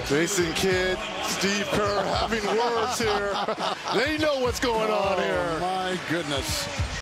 Jason Kidd, Steve Kerr having words here. They know what's going on here. Oh, my goodness.